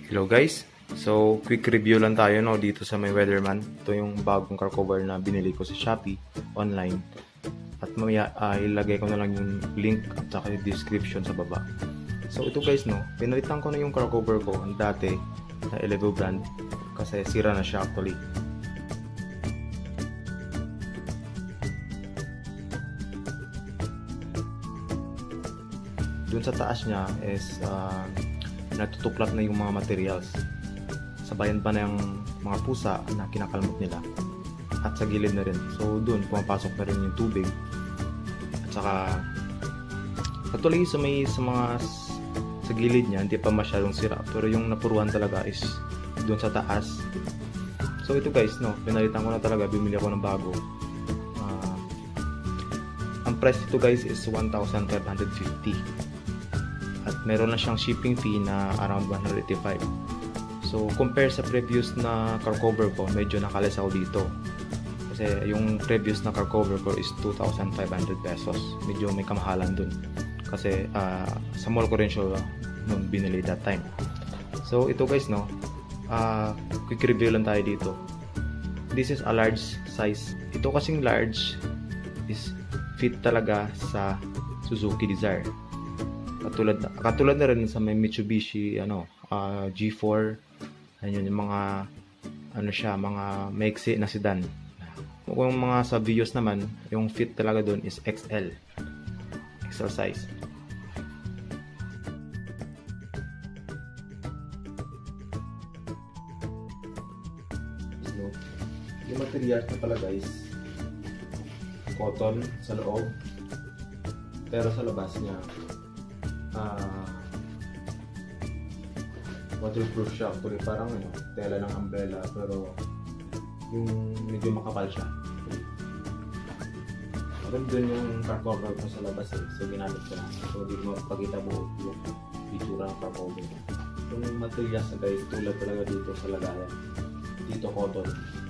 Hello guys, so quick review lang tayo dito sa may Weatherman. Ito yung bagong car cover na binili ko sa Shopee online. At mamaya ilagay ko na lang yung link at saka yung description sa baba. So ito guys pinalitan ko na yung car cover ko ang dati na Elevo brand kasi sira na siya actually. Doon sa taas niya is natutuklat na yung mga materials. Sabayan pa na yung mga pusa na kinakalmot nila. At sa gilid na rin. So doon pumapasok na rin yung tubig. At saka actually sa gilid niya hindi pa masyadong sira. Pero yung napuruhan talaga is doon sa taas. So ito guys pinalitan ko na talaga. Bumili ako ng bago. Ang price ito guys is 1,550. At meron na siyang shipping fee na around 185. So compare sa previous na car cover ko, medyo nakalis ako dito. Kasi yung previous na car cover ko is 2,500 pesos. Medyo may kamahalan dun. Kasi sa mall ko rin siya nung binili that time. So ito guys quick review lang tayo dito. This is a large size. Ito kasing large is fit talaga sa Suzuki Dzire. Katulad na rin sa may Mitsubishi G4. Ayun yung mga mga maiksi na sedan. Kung mga sa Vios naman, yung fit talaga doon is XL size. So, yung material na pala guys, cotton sa loob, pero sa labas niya waterproof siya actually, parang tela ng umbrella pero yung medyo makapal siya. Maganda dun yung car cover ko sa labas so ginamit ko na. So di mo pagkita buo yung itsura ng car cover. Yung materials na guys tulad talaga dito sa lagayan. Dito cotton.